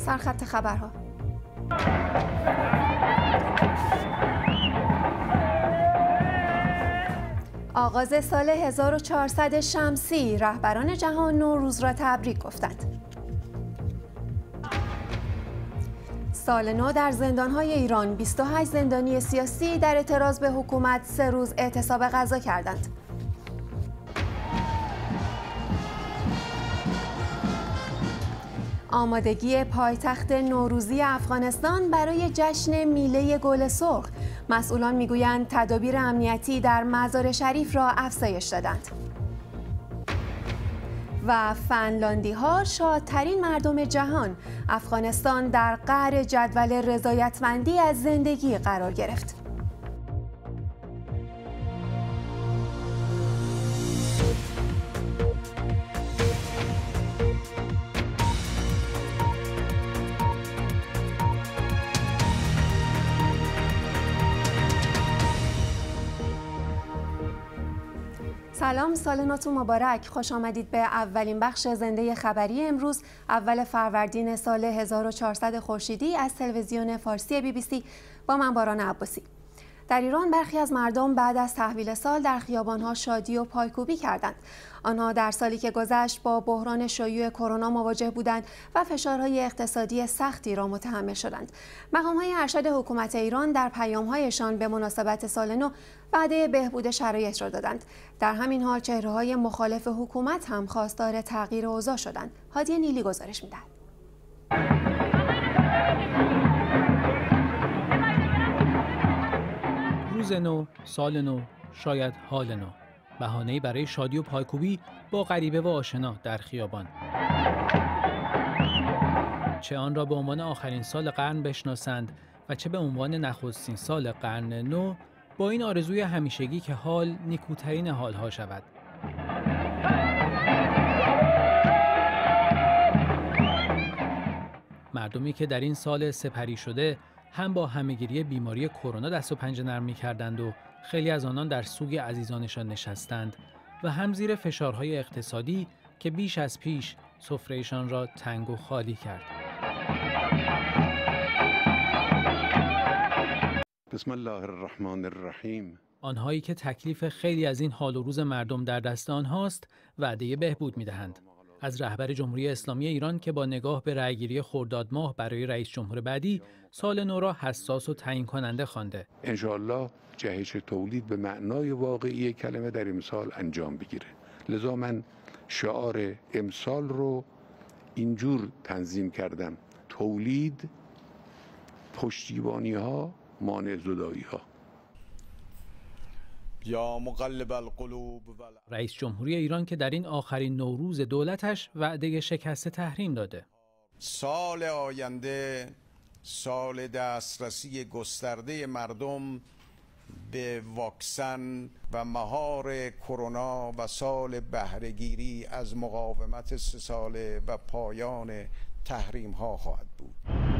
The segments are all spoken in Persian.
سرخط خبرها. آغاز سال 1400 شمسی، رهبران جهان نوروز را تبریک گفتند. سال نو در زندان‌های ایران، 28 زندانی سیاسی در اعتراض به حکومت 3 روز اعتصاب غذا کردند. آمادگی پایتخت نوروزی افغانستان برای جشن میله گل سرخ. مسئولان میگویند تدابیر امنیتی در مزار شریف را افزایش دادند. و فنلاندی‌ها شادترین مردم جهان. افغانستان در قعر جدول رضایتمندی از زندگی قرار گرفت. سلام، سال نوتون مبارک. خوش آمدید به اولین بخش زنده خبری امروز، اول فروردین سال 1400 خورشیدی از تلویزیون فارسی BBC با من باران عباسی. در ایران برخی از مردم بعد از تحویل سال در خیابان‌ها شادی و پایکوبی کردند. آنها در سالی که گذشت با بحران شیوع کرونا مواجه بودند و فشارهای اقتصادی سختی را متحمل شدند. مقام‌های ارشد حکومت ایران در پیام‌هایشان به مناسبت سال نو وعده بهبود شرایط را دادند. در همین حال چهره‌های مخالف حکومت هم خواستار تغییر اوضاع شدند. هادی نیلی گزارش می‌دهد. روز نو، سال نو، شاید حال نو. بهانه‌ای برای شادی و پایکوبی با غریبه و آشنا در خیابان. چه آن را به عنوان آخرین سال قرن بشناسند و چه به عنوان نخستین سال قرن نو، با این آرزوی همیشگی که حال نیکوترین حالها شود. مردمی که در این سال سپری شده هم با همه‌گیری بیماری کرونا دست و پنجه نرم می‌کردند و خیلی از آنان در سوگ عزیزانشان نشستند و هم زیر فشارهای اقتصادی که بیش از پیش سفره‌شان را تنگ و خالی کرد. بسم الله الرحمن الرحیم. آنهایی که تکلیف خیلی از این حال و روز مردم در دست آنهاست وعده بهبود می‌دهند. از رهبر جمهوری اسلامی ایران که با نگاه به رأیگیری خرداد ماه برای رئیس جمهور بعدی سال نو را حساس و تعیین کننده خوانده. انشاءالله جهش تولید به معنای واقعی کلمه در امسال انجام بگیره. لذا من شعار امسال رو اینجور تنظیم کردم: تولید، پشتیبانی ها، مانع زدایی ها. یا مقلب القلوب. رئیس جمهوری ایران که در این آخرین نوروز دولتش وعده شکست تحریم داده. سال آینده سال دسترسی گسترده مردم به واکسن و مهار کرونا و سال بهره‌گیری از مقاومت 3 ساله و پایان تحریم ها خواهد بود.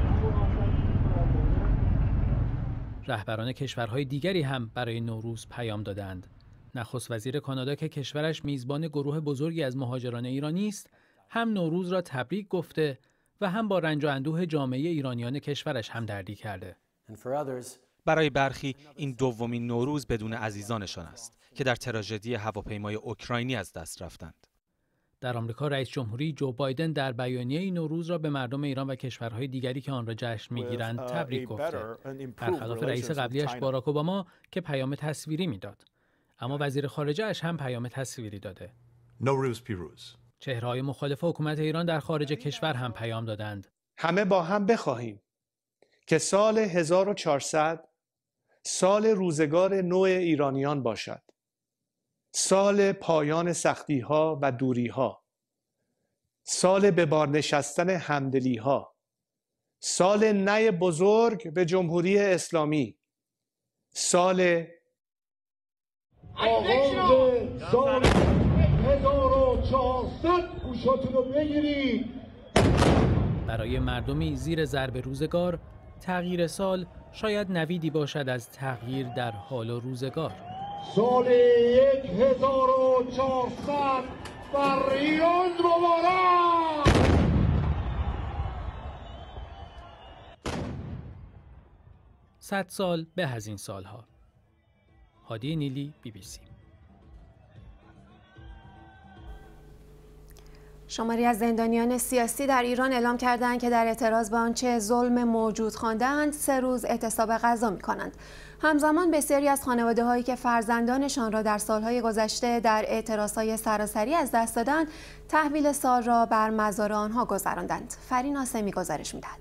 رهبران کشورهای دیگری هم برای نوروز پیام دادند. نخست وزیر کانادا که کشورش میزبان گروه بزرگی از مهاجران ایرانی است، هم نوروز را تبریک گفته و هم با رنج و اندوه جامعه ایرانیان کشورش همدردی کرده. برای برخی این دومین نوروز بدون عزیزانشان است که در تراژدی هواپیمای اوکراینی از دست رفتند. در آمریکا رئیس جمهوری جو بایدن در بیانیه این نوروز را به مردم ایران و کشورهای دیگری که آن را جشن می‌گیرند تبریک گفته. برخلاف رئیس قبلیش باراک اوباما که پیام تصویری میداد. اما وزیر خارجه اش هم پیام تصویری داده. نوروز پیروز. چهره‌های مخالف حکومت ایران در خارج کشور هم پیام دادند. همه با هم بخواهیم که سال 1400 سال روزگار نو ایرانیان باشد. سال پایان سختی‌ها و دوری‌ها. سال به بار نشستن همدلی‌ها. سال نی بزرگ به جمهوری اسلامی. سال آغاز سال 1400 گوشاتون رو بگیرید. برای مردمی زیر ضرب روزگار، تغییر سال شاید نویدی باشد از تغییر در حال و روزگار. سال 1400 فریاد مبارک. 100 سال به از این سالها. هادی نیلی، BBC. شماری از زندانیان سیاسی در ایران اعلام کردند که در اعتراض به آنچه ظلم موجود خوانده‌اند 3 روز اعتصاب غذا می‌کنند. همزمان بسیاری از خانواده‌هایی که فرزندانشان را در سالهای گذشته در اعتراضهای سراسری از دست دادند، تحویل سال را بر مزار آنها گذراندند. فرین آسمی گزارش می‌دهد.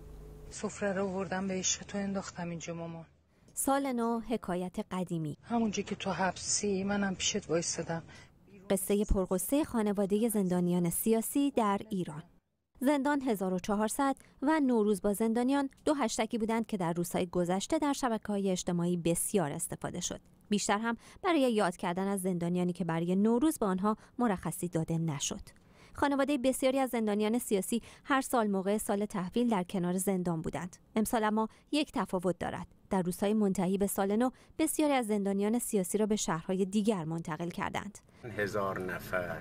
سفره رو آوردم به عشق تو انداختم اینجا مامان. سال نو حکایت قدیمی. همونجا که تو حبسی منم پیشت وایسادم. قصه پرقصه خانواده زندانیان سیاسی در ایران. زندان 1400 و نوروز با زندانیان 2 هشتگی بودند که در روزهای گذشته در شبکه‌های اجتماعی بسیار استفاده شد. بیشتر هم برای یاد کردن از زندانیانی که برای نوروز به آنها مرخصی داده نشد. خانواده بسیاری از زندانیان سیاسی هر سال موقع سال تحویل در کنار زندان بودند. امسال اما یک تفاوت دارد. در روزهای منتهی به سال نو بسیاری از زندانیان سیاسی را به شهرهای دیگر منتقل کردند. 1000 نفر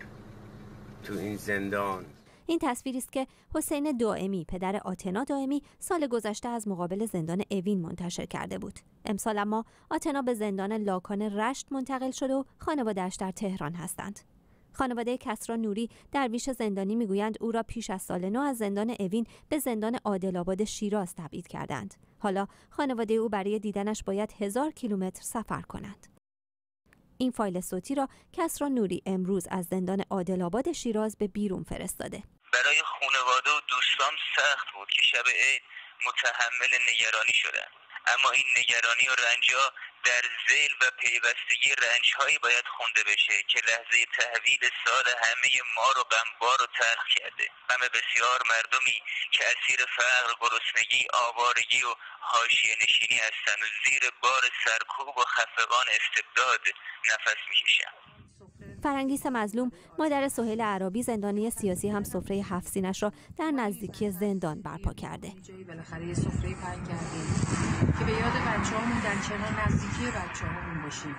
تو این زندان. این تصویری است که حسین دائمی، پدر آتنا دائمی، سال گذشته از مقابل زندان اوین منتشر کرده بود. امسال اما آتنا به زندان لاکان رشت منتقل شده و خانواده‌اش در تهران هستند. خانواده کسری نوری درویش زندانی میگویند او را پیش از سال نو از زندان اوین به زندان عادل‌آباد شیراز تبعید کردند. حالا خانواده او برای دیدنش باید 1000 کیلومتر سفر کنند. این فایل صوتی را کسری نوری امروز از زندان عادل‌آباد شیراز به بیرون فرستاده. برای خانواده و دوستان سخت بود که شب عید متحمل نگرانی شدند. اما این نگرانی و رنج‌ها در ذیل و پیوستگی رنج‌هایی باید خونده بشه که لحظه تحویل سال همه ما رو غمبار و تلخ کرده. غم بسیار مردمی که اسیر فقر، گرسنگی، آوارگی و حاشیه نشینی هستند و زیر بار سرکوب و خفقان استبداد نفس می‌کشند. فرنگیس مظلوم، مادر سهیل عرابی زندانی سیاسی، هم سفره 7 سینش را در نزدیکی زندان برپا کرده. بالاخره یه سفره پهن کردیم که به یاد بچه‌هامون در کنار نزدیکی بچه‌هامون باشیم.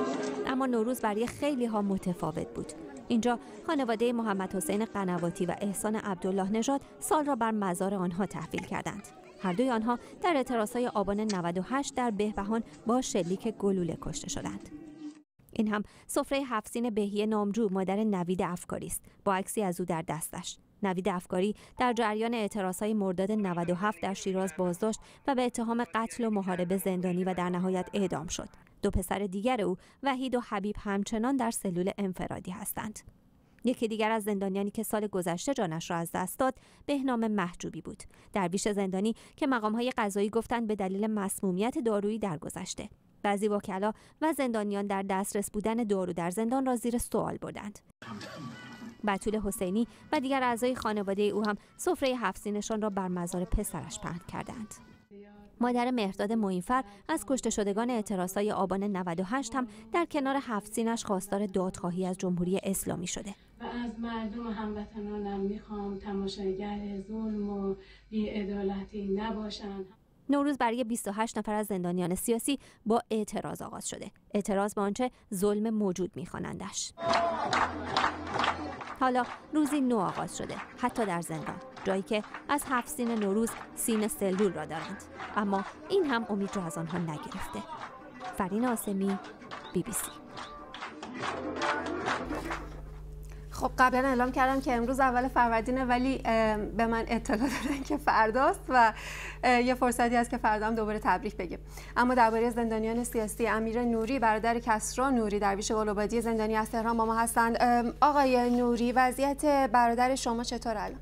اما نوروز برای خیلی ها متفاوت بود. اینجا خانواده محمد حسین قنواتی و احسان عبدالله نژاد سال را بر مزار آنها تحویل کردند. هر دوی آنها در اعتراضهای آبان 98 در بهبهان با شلیک گلوله کشته شدند. این هم سفره 7 سین بهیه نامجو، مادر نوید افکاری است، با عکسی از او در دستش. نوید افکاری در جریان اعتراضهای مرداد 97 در شیراز بازداشت و به اتهام قتل و محاربه زندانی و در نهایت اعدام شد. 2 پسر دیگر او، وحید و حبیب، همچنان در سلول انفرادی هستند. یکی دیگر از زندانیانی که سال گذشته جانش را از دست داد، بهنام محجوبی بود. درویش زندانی که مقام‌های قضایی گفتند به دلیل مسمومیت دارویی درگذشته. بعضی وکلا و زندانیان در دسترس بودن دارو در زندان را زیر سوال بردند. بتول حسینی و دیگر اعضای خانواده او هم سفره 7 سینشان را بر مزار پسرش پهن کردند. مادر مهرداد معینفر از کشته شدگان اعتراضهای آبان 98 هم در کنار 7 سینش خواستار دادخواهی از جمهوری اسلامی شده. و از مردم هموطنانم میخوام تماشاگر ظلم و بی‌عدالتی نباشند. نوروز برای 28 نفر از زندانیان سیاسی با اعتراض آغاز شده. اعتراض به آنچه ظلم موجود می‌خوانندش. حالا روزی نو آغاز شده، حتی در زندان، جایی که از 7 سین نوروز سین سلول را دارند. اما این هم امید را از آنها نگرفته. فرین آسمی، BBC. خب قبلا اعلام کردم که امروز اول فروردینه، ولی به من اطلاع دادن که فرداست و یه فرصتی هست که فردا هم دوباره تبریک بگیم. اما درباره زندانیان سیاسی، امیر نوری برادر کسری نوری درویش گل‌آبادی زندانی از تهران با ما هستند. آقای نوری، وضعیت برادر شما چطور الان؟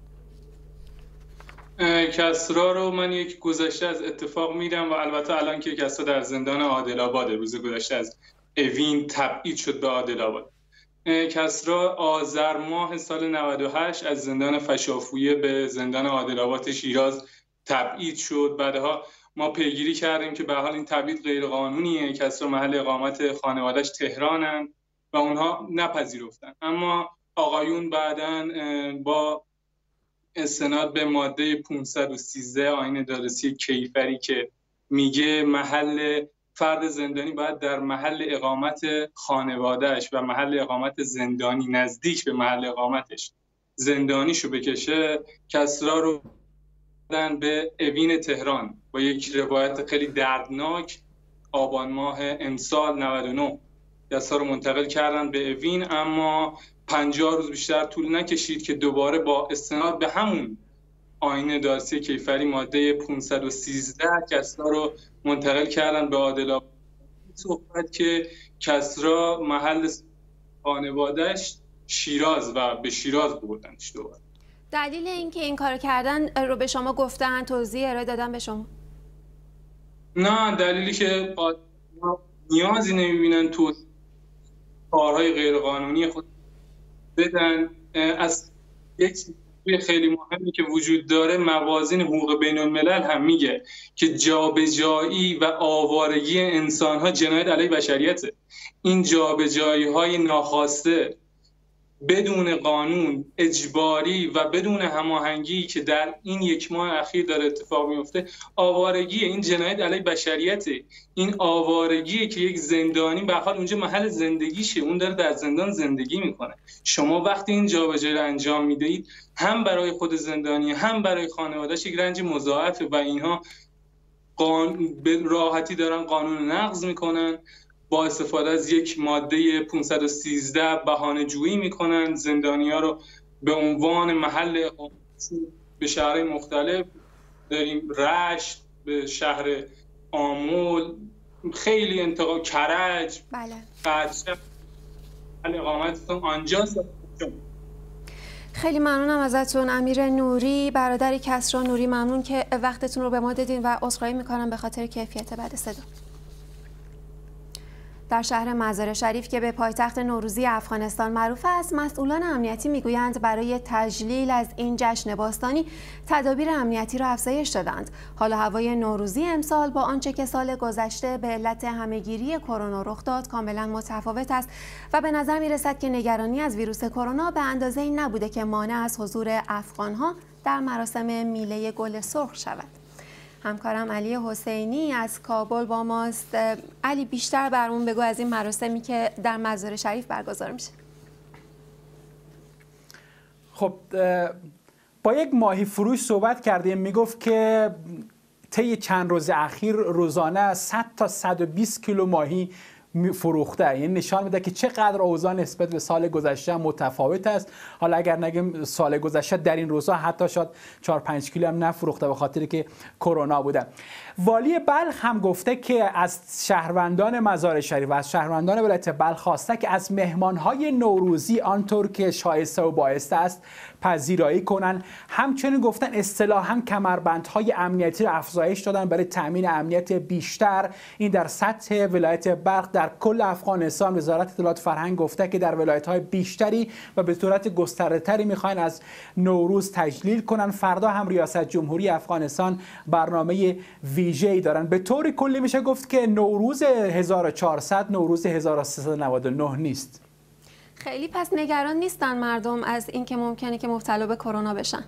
کسری رو من یک گذشته از اتفاق میدم و البته الان که کسری در زندان عادل‌آباد، روز گذشته از اوین تبعید شد به عادل‌آباد. کسری آذر ماه سال 98 از زندان فشافویه به زندان عادل‌آباد شیراز تبعید شد. بعدها ما پیگیری کردیم که به حال این تبعید غیر قانونیه. کسری محل اقامت خانواده‌اش تهرانن و اونها نپذیرفتن. اما آقایون بعداً با استناد به ماده 513 آیین دادرسی کیفری که میگه محل فرد زندانی باید در محل اقامت خانوادهش و محل اقامت زندانی نزدیک به محل اقامتش زندانیشو بکشه، کسری رو به اوین تهران با یک روایت خیلی دردناک. آبان ماه امسال 99 یاسا رو منتقل کردن به اوین، اما 50 روز بیشتر طول نکشید که دوباره با استناد به همون آیین دارسی کیفری ماده 513 کسری رو منتقل کردن به عادل‌آباد. صحبت که کسری محل خانواده‌اش شیراز و به شیراز بردنش دوباره. دلیل اینکه این کار کردن رو به شما گفتن، توضیح ارائه دادن به شما؟ نه، دلیلی که نیازی نمیبینن تو کارهای غیرقانونی خود بدن. از یک چیز خیلی مهمی که وجود داره، موازین حقوق بین الملل هم میگه که جابجایی و آوارگی انسان‌ها جنایت علیه بشریته. این جابجایی‌های ناخواسته بدون قانون، اجباری و بدون هماهنگی که در این یک ماه اخیر داره اتفاق میفته، آوارگی، این جنایت علیه بشریته. این آوارگیه که یک زندانی به حال اونجا محل زندگیشه، اون داره در زندان زندگی میکنه. شما وقتی این جابجایی رو انجام میدهید، هم برای خود زندانی هم برای خانواده‌اش یک رنج مضاعفه و اینها به راحتی دارن قانون نقض میکنن، با استفاده از یک ماده 513 بهانه‌جویی میکنن زندانی‌ها رو به عنوان محل اقامت به شهرهای مختلف. داریم رشت، به شهر آمل، خیلی انتقال کرج، بله، قدشب، محل اقامتتون آنجاست. خیلی ممنونم ازتون امیر نوری، برادر کسری نوری. ممنون که وقتتون رو به ما دادین و عذرخواهی میکنم به خاطر کیفیت بد صدا. در شهر مزار شریف که به پایتخت نوروزی افغانستان معروف است، مسئولان امنیتی میگویند برای تجلیل از این جشن باستانی تدابیر امنیتی را افزایش دادند. حال و هوای نوروزی امسال با آنچه که سال گذشته به علت همهگیری کرونا رخ داد کاملا متفاوت است و به نظر میرسد که نگرانی از ویروس کرونا به اندازه‌ای نبوده که مانع از حضور افغان‌ها در مراسم میله گل سرخ شود. همکارم علی حسینی از کابل با ماست. علی، بیشتر برامون بگو از این مراسمی که در مزار شریف برگزار میشه. خب با یک ماهی فروش صحبت کردیم، میگفت که طی چند روز اخیر روزانه 100 تا 120 کیلو ماهی فروخته. این نشان میده که چقدر اوضاع نسبت به سال گذشته متفاوت است. حالا اگر نگیم سال گذشته در این روزها حتی شاید 4-5 کیلو هم نفروخته به خاطر که کرونا بوده. والی بلخ هم گفته که از شهروندان مزار شریف و از شهروندان ولایت بلخ خواسته که از مهمانهای نوروزی آنطور که شایسته و بایسته است پذیرایی کنن. همچنین گفتن اصطلاحاً کمربندهای امنیتی را افزایش دادن برای تامین امنیت بیشتر. این در سطح ولایت بلخ. در کل افغانستان وزارت اطلاعات فرهنگ گفته که در ولایت‌های بیشتری و به صورت گسترده‌تری می‌خواین از نوروز تجلیل کنن. فردا هم ریاست جمهوری افغانستان برنامه ویژه‌ای دارن. به طور کلی میشه گفت که نوروز 1400 نوروز 1399 نیست. خیلی پس نگران نیستن مردم از اینکه ممکنه که مبتلا به کرونا بشن؟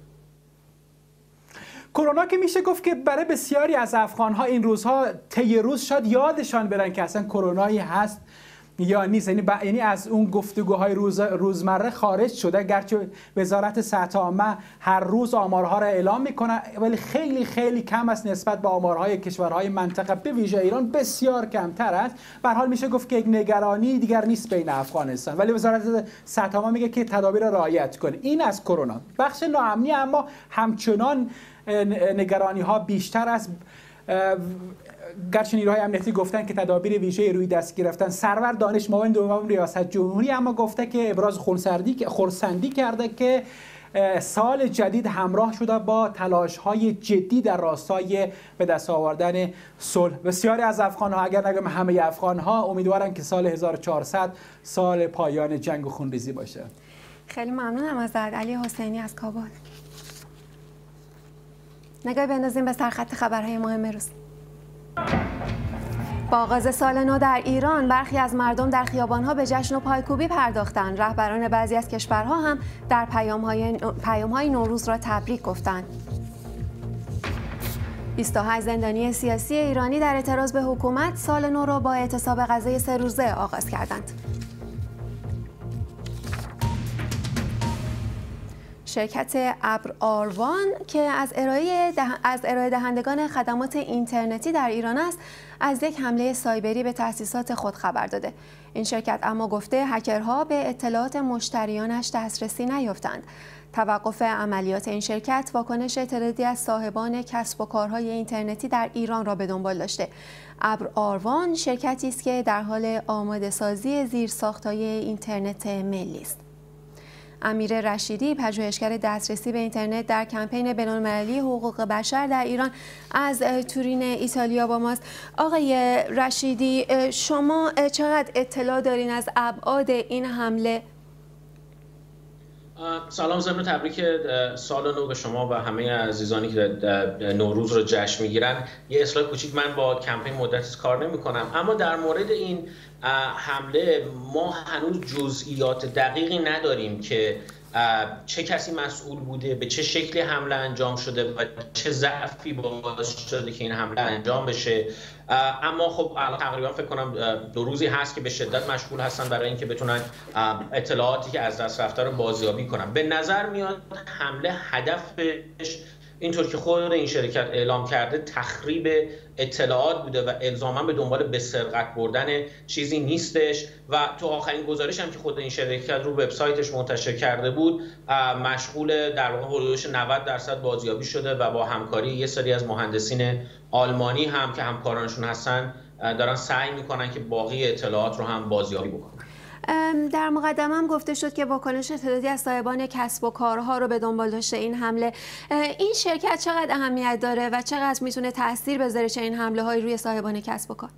کرونا که میشه گفت که برای بسیاری از افغان‌ها این روزها طی روز شاید یادشان برن که اصلا کرونایی هست یا نیست. یعنی از اون گفتگوهای روزمره خارج شده. گرچه وزارت صحت عامه هر روز آمارها را اعلام میکنه، ولی خیلی خیلی کم است نسبت به آمارهای کشورهای منطقه، به ویژه ایران بسیار کمتر است. به هر حال میشه گفت که یک نگرانی دیگر نیست بین افغانستان، ولی وزارت صحت عامه میگه که تدابیر را رعایت کنه. این از کرونا. بخش ناامنی اما همچنان نگرانی ها بیشتر است. گرچه نیروهای امنیتی گفتن که تدابیر ویژه روی دست گرفتن. سرور دانش معاون دوم ریاست جمهوری اما گفته که ابراز خرسندی کرده که سال جدید همراه شده با تلاش‌های جدی در راستای به دست آوردن صلح. بسیاری از افغان‌ها، اگر نگم همه افغان‌ها، امیدوارن که سال 1400 سال پایان جنگ و خونریزی باشه. خیلی ممنونم ازت علی حسینی از کابل. نگاهی بندازیم به سرخط خبرهای مهم روز. با آغاز سال نو در ایران برخی از مردم در خیابان‌ها به جشن و پایکوبی پرداختند. رهبران بعضی از کشورها هم در پیام‌های نوروز را تبریک گفتند. 28 زندانی سیاسی ایرانی در اعتراض به حکومت سال نو را با اعتصاب غذای 3 روزه آغاز کردند. شرکت ابر آروان که از ارائه دهندگان خدمات اینترنتی در ایران است، از یک حمله سایبری به تأسیسات خود خبر داده. این شرکت اما گفته هکرها به اطلاعات مشتریانش دسترسی نیافتند. توقف عملیات این شرکت واکنش تعدادی از صاحبان کسب و کارهای اینترنتی در ایران را به دنبال داشته. ابر آروان شرکتی است که در حال آماده سازی زیرساخت‌های اینترنت ملی است. امیر رشیدی، پژوهشگر دسترسی به اینترنت در کمپین بین‌المللی حقوق بشر در ایران، از تورین ایتالیا با ماست. آقای رشیدی، شما چقدر اطلاع دارین از ابعاد این حمله؟ سلام، ضمن تبریک سال نو به شما و همه عزیزانی که نوروز رو جشن میگیرن. یه اصلاح کوچیک، من با کمپین مدتی کار نمی‌کنم، اما در مورد این حمله ما هنوز جزئیات دقیقی نداریم که چه کسی مسئول بوده، به چه شکلی حمله انجام شده و چه ضعفی باعث شده که این حمله انجام بشه. اما خب الان تقریبا فکر کنم 2 روزی هست که به شدت مشغول هستن برای اینکه بتونن اطلاعاتی که از دست رفته رو بازیابی کنن. به نظر میاد حمله هدفش اینطور که خود این شرکت اعلام کرده تخریب اطلاعات بوده و الزاما به دنبال به سرقت بردن چیزی نیستش و تو آخرین گزارش هم که خود این شرکت رو وبسایتش منتشر کرده بود مشغول در واقع حدود 90% بازیابی شده و با همکاری یه سری از مهندسین آلمانی هم که همکارانشون هستن دارن سعی میکنن که باقی اطلاعات رو هم بازیابی بکنن. در مقدمه هم گفته شد که واکنش تعدادی از صاحبان کسب و کارها رو به دنبال داشته این حمله. این شرکت چقدر اهمیت داره و چقدر میتونه تاثیر بذاره چه این حمله هایی روی صاحبان کسب و کار؟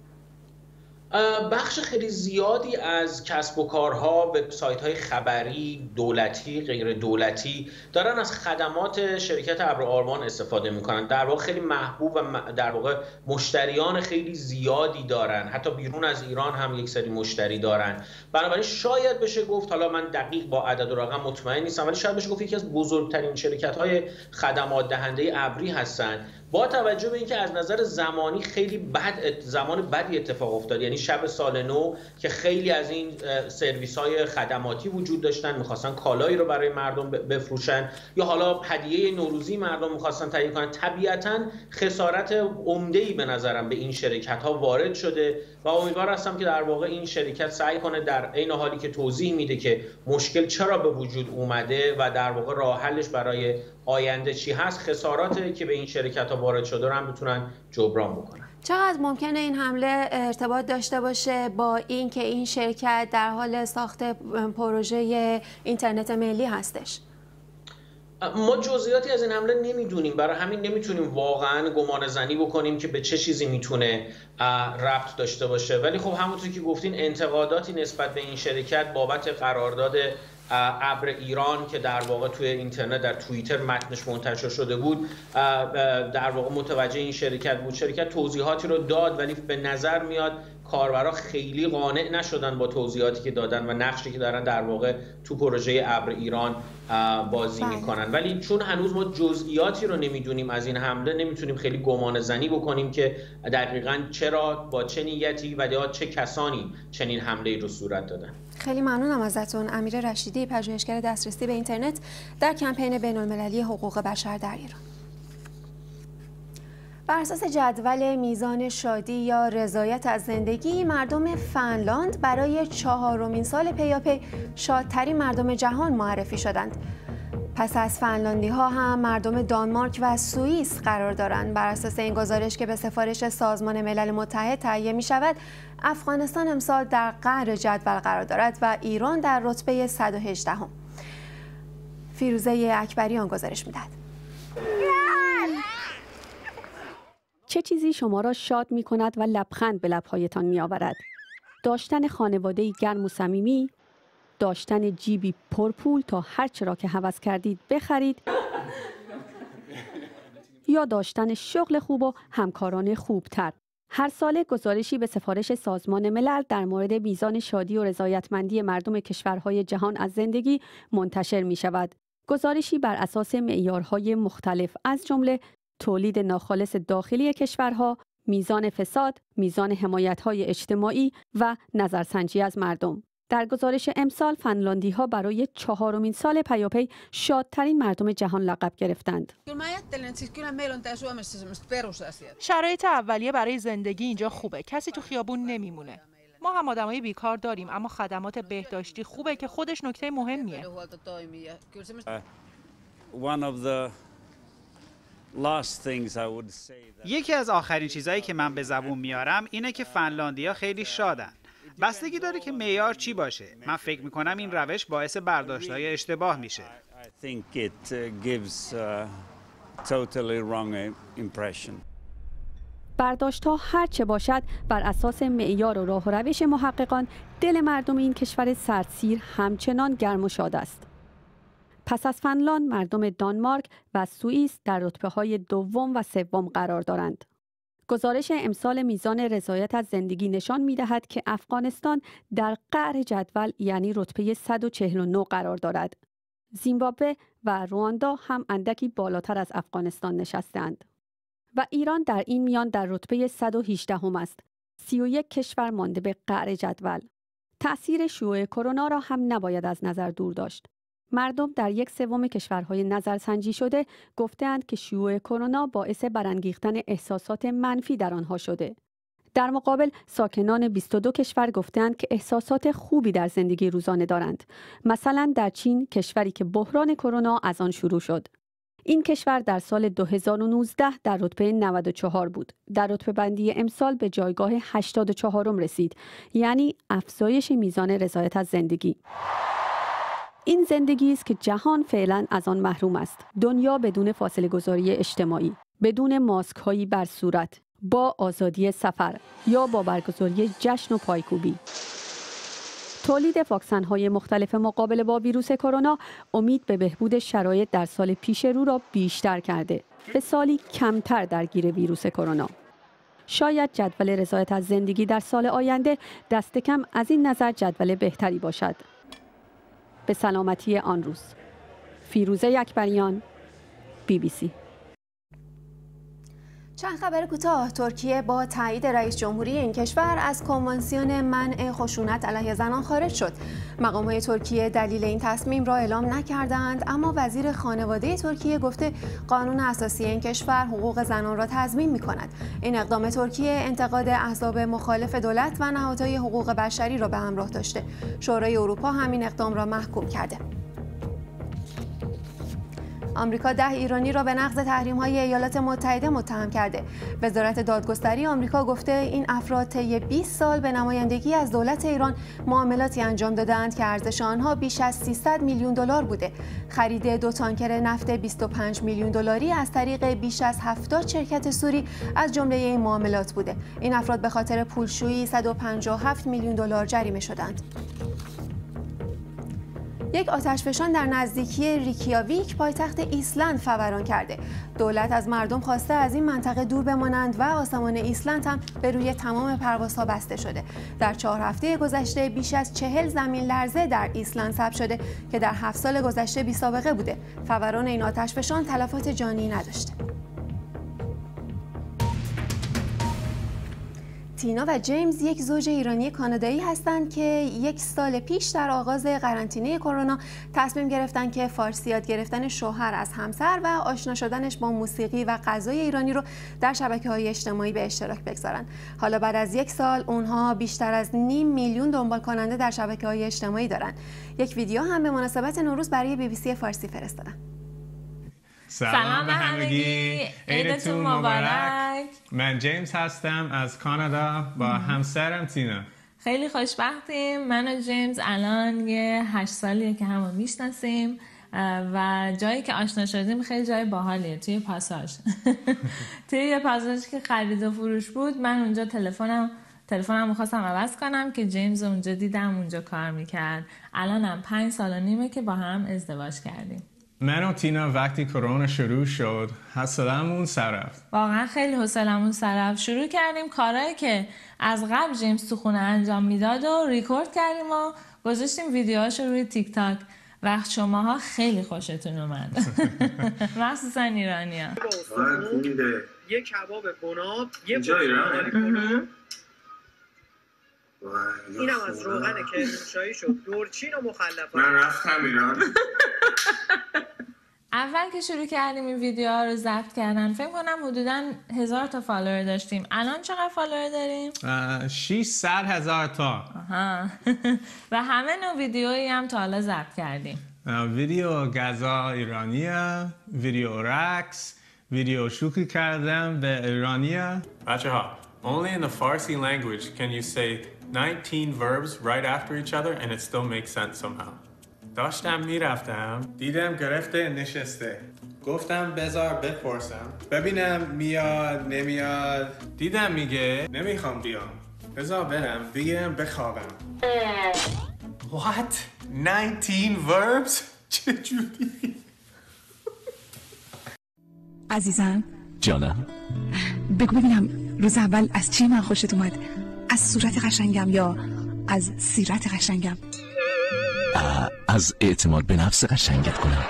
بخش خیلی زیادی از کسب و کارها، وبسایت‌های خبری، دولتی، غیر دولتی دارن از خدمات شرکت ابر آروان استفاده میکنن. در واقع خیلی محبوب و در واقع مشتریان خیلی زیادی دارن، حتی بیرون از ایران هم یک سری مشتری دارن. بنابراین شاید بشه گفت، حالا من دقیق با عدد و رقم مطمئن نیستم، ولی شاید بشه گفت یکی از بزرگترین شرکت‌های خدمات دهنده ابری هستن، با توجه به اینکه از نظر زمانی خیلی زمان بدی اتفاق افتاد. یعنی شب سال نو که خیلی از این سرویس‌های خدماتی وجود داشتن، می‌خواستن کالایی رو برای مردم بفروشن یا حالا هدیه نوروزی مردم می‌خواستن تهیه کنن، طبیعتاً خسارت عمده‌ای به نظرم به این شرکت‌ها وارد شده و امیدوار هستم که در واقع این شرکت سعی کنه در عین حالی که توضیح میده که مشکل چرا به وجود اومده و در واقع راه حلش برای آینده چی هست، خساراتی که به این شرکت‌ها وارد شده رو هم بتونن جبران بکنن. چقدر ممکنه این حمله ارتباط داشته باشه با این که این شرکت در حال ساخت پروژه اینترنت ملی هستش؟ ما جزئیاتی از این حمله نمیدونیم، برای همین نمیتونیم واقعا گمان زنی بکنیم که به چه چیزی میتونه ربط داشته باشه. ولی خب همونطور که گفتین انتقاداتی نسبت به این شرکت بابت قرارداد ابر ایران که در واقع توی اینترنت در توییتر متنش منتشر شده بود در واقع متوجه این شرکت بود. شرکت توضیحاتی رو داد ولی به نظر میاد کاربرا خیلی قانع نشدن با توضیحاتی که دادن و نقشی که دارن در واقع تو پروژه ابر ایران بازی میکنن. ولی چون هنوز ما جزئیاتی رو نمیدونیم از این حمله، نمیتونیم خیلی گمان زنی بکنیم که دقیقاً چرا، با چه نیتی و یا چه کسانی چنین حمله‌ای رو صورت دادن. خیلی ممنونم ازتون. امیر رشیدی، پژوهشگر دسترسی به اینترنت در کمپین بین‌المللی حقوق بشر در ایران. بر اساس جدول میزان شادی یا رضایت از زندگی، مردم فنلاند برای 4مین سال پیاپی شادترین مردم جهان معرفی شدند. پس از فنلاندی ها هم مردم دانمارک و سوئیس قرار دارند. بر اساس این گزارش که به سفارش سازمان ملل متحد تهیه می شود، افغانستان امسال در قعر جدول قرار دارد و ایران در رتبه 118. فیروزه اکبریان گزارش می دهد. چه چیزی شما را شاد می کند و لبخند به لبهایتان می آورد؟ داشتن خانواده‌ای گرم و صمیمی، داشتن جیبی پرپول تا هر چه را که هوس کردید بخرید، یا داشتن شغل خوب و همکاران خوبتر. هر ساله گزارشی به سفارش سازمان ملل در مورد میزان شادی و رضایتمندی مردم کشورهای جهان از زندگی منتشر می شود. گزارشی بر اساس معیارهای مختلف از جمله تولید ناخالص داخلی کشورها، میزان فساد، میزان حمایت‌های اجتماعی و نظرسنجی از مردم. در گزارش امسال فنلاندی‌ها برای 4مین سال پیاپی شادترین مردم جهان لقب گرفتند. شرایط اولیه برای زندگی اینجا خوبه. کسی تو خیابون نمیمونه. ما هم آدمای بیکار داریم اما خدمات بهداشتی خوبه که خودش نکته مهمیه. یکی از آخرین چیزایی که من به زبون میارم اینه که فنلاندی‌ها خیلی شادن. بستگی داره که معیار چی باشه. من فکر میکنم این روش باعث برداشت‌های اشتباه میشه. برداشت‌ها هر چه باشد بر اساس معیار و راه و روش محققان دل مردم این کشور سردسیر همچنان گرم و شاد است. پس از فنلاند مردم دانمارک و سوئیس در رتبه‌های دوم و سوم قرار دارند. گزارش امسال میزان رضایت از زندگی نشان می‌دهد که افغانستان در قعر جدول یعنی رتبه 149 قرار دارد. زیمبابوه و رواندا هم اندکی بالاتر از افغانستان نشسته‌اند. و ایران در این میان در رتبه 118 است. 31 کشور مانده به قعر جدول. تأثیر شیوع کرونا را هم نباید از نظر دور داشت. مردم در 1/3 کشورهای نظرسنجی شده گفتند که شیوع کرونا باعث برانگیختن احساسات منفی در آنها شده. در مقابل ساکنان 22 کشور گفتند که احساسات خوبی در زندگی روزانه دارند. مثلا در چین، کشوری که بحران کرونا از آن شروع شد. این کشور در سال 2019 در رتبه 94 بود. در رتبه بندی امسال به جایگاه 84م رسید، یعنی افزایش میزان رضایت از زندگی. این زندگی است که جهان فعلا از آن محروم است. دنیا بدون فاصله گذاری اجتماعی، بدون ماسک هایی بر صورت، با آزادی سفر یا با برگزاری جشن و پایکوبی. تولید واکسن های مختلف مقابله با ویروس کرونا امید به بهبود شرایط در سال پیش رو را بیشتر کرده. به سالی کمتر درگیر ویروس کرونا. شاید جدول رضایت از زندگی در سال آینده دست کم از این نظر جدول بهتری باشد. به سلامتی آن روز. فیروزه اکبریان، BBC. چند خبر کوتاه. ترکیه با تایید رئیس جمهوری این کشور از کنوانسیون منع خشونت علیه زنان خارج شد. مقامات ترکیه دلیل این تصمیم را اعلام نکردند، اما وزیر خانواده ترکیه گفته قانون اساسی این کشور حقوق زنان را تضمین می‌کند. این اقدام ترکیه انتقاد احزاب مخالف دولت و نهادهای حقوق بشری را به همراه داشته. شورای اروپا همین اقدام را محکوم کرده. آمریکا 10 ایرانی را به نقض تحریم‌های ایالات متحده متهم کرده. وزارت دادگستری آمریکا گفته این افراد طی 20 سال به نمایندگی از دولت ایران معاملاتی انجام دادند که ارزش آنها بیش از 300 میلیون دلار بوده. خرید 2 تانکر نفت 25 میلیون دلاری از طریق بیش از 70 شرکت سوری از جمله این معاملات بوده. این افراد به خاطر پولشویی 157 میلیون دلار جریمه شدند. یک آتشفشان در نزدیکی ریکیاویک پایتخت ایسلند فوران کرده. دولت از مردم خواسته از این منطقه دور بمانند و آسمان ایسلند هم به روی تمام پروازها بسته شده. در 4 هفته گذشته بیش از 40 زمین لرزه در ایسلند ثبت شده که در 7 سال گذشته بی‌سابقه بوده. فوران این آتشفشان تلفات جانی نداشته. تینا و جیمز یک زوج ایرانی کانادایی هستند که 1 سال پیش در آغاز قرنطینه کرونا تصمیم گرفتند که فارسی یاد گرفتن شوهر از همسر و آشنا شدنش با موسیقی و غذای ایرانی رو در شبکه‌های اجتماعی به اشتراک بگذارند. حالا بعد از 1 سال اونها بیشتر از 500,000 دنبال کننده در شبکه‌های اجتماعی دارند. یک ویدیو هم به مناسبت نوروز برای BBC فارسی فرستادن. سلام به همگی، عیدتون مبارک. من جیمز هستم از کانادا با همسرم تینا. خیلی خوشبختیم. من و جیمز الان یه 8 سالیه که همو میشناسیم و جایی که آشنا شدیم خیلی جای باحالیه، توی پاساژ. توی یه پاساژ که خرید و فروش بود، من اونجا تلفنم می‌خواستم عوض کنم که جیمز اونجا دیدم اونجا کار میکرد. الانم 5 سال و نیمه که با هم ازدواج کردیم. من و تینا وقتی کرونا شروع شد حوصله‌مون سر رفت. واقعا خیلی حوصله‌مون سر رفت. شروع کردیم کارهایی که از قبل جیمز تو خونه انجام میداد و ریکورد کردیم و گذاشتیم ویدیوهاشو روی تیک تاک. وقت شماها خیلی خوشتون اومد. مخصوصا ایرانی‌ها. یه کباب بناب، یه ایران. اینم از روغنه که نوشایی شد دورچین و مخلفات. من رفتم ایران. اول که شروع کردیم این ویدیوها رو ضبط کردن فکر کنم حدوداً 1000 تا فالوور داشتیم. الان چقدر فالوور داریم؟ 600,000 تا. آها. و همه نوع ویدیویی هم تا حالا ضبط کردیم. ویدیو غذا ایرانیه، ویدیو رقص، ویدیو شوخی کردم به ایرانیه. بچه‌ها only in the Farsi language can you say 19 verbs right after each other and it still makes sense somehow. داشتم میرفتم دیدم گرفته نشسته گفتم بذار بپرسم ببینم میاد نمیاد دیدم میگه نمیخوام بیام بذار برم بگیرم بخوابم. What? 19 verbs? چجوری؟ عزیزم جانم بگو ببینم روز اول از چی من خوشت اومد؟ از صورت قشنگم یا از سیرت قشنگم؟ از اعتماد به نفس قشنگت کنم.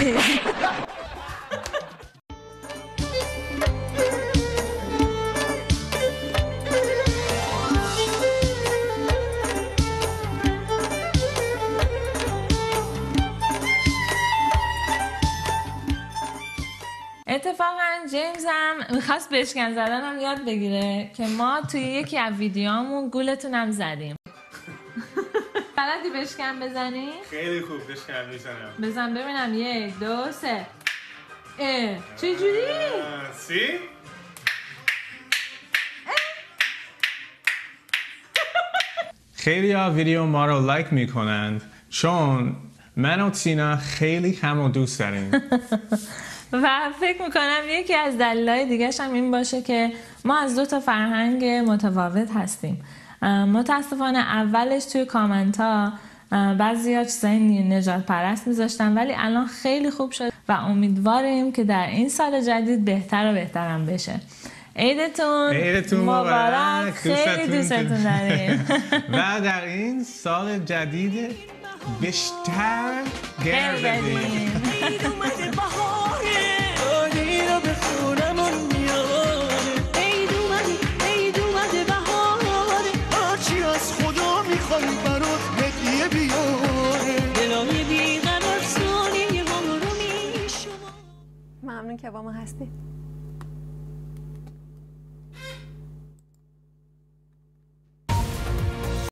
اتفاقا جیمز هم میخواست بشکن زدن هم یاد بگیره که ما توی یکی از ویدیوهامون گولتون هم زدیم. بلدی بشکن بزنی؟ خیلی خوب بشکن میزنم. بزن ببینم 1 2 3. چجوری؟ سی؟ خیلی ها ویدیو ما رو لایک میکنند چون من و تینا خیلی همو دوست داریم. و فکر میکنم یکی از دلایل دیگه‌ش هم این باشه که ما از 2 تا فرهنگ متفاوت هستیم. متاسفانه اولش توی کامنت ها بعضی‌ها چیزای نجات پرست میذاشتن ولی الان خیلی خوب شد و امیدواریم که در این سال جدید بهتر و بهترم بشه. عیدتون مبارک. خیلی دوستتون داریم. و در این سال جدید بیشتر گر بدیم. ممنون که با ما هستید.